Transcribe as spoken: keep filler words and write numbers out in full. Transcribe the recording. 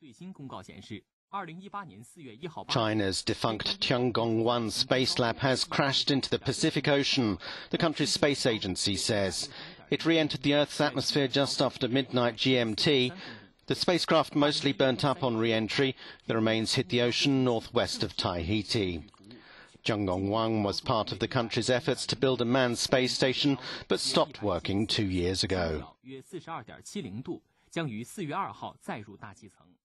China's defunct Tiangong one space lab has crashed into the Pacific Ocean, the country's space agency says. It re-entered the Earth's atmosphere just after midnight G M T. The spacecraft mostly burnt up on re-entry. The remains hit the ocean northwest of Tahiti. Tiangong one was part of the country's efforts to build a manned space station, but stopped working two years ago.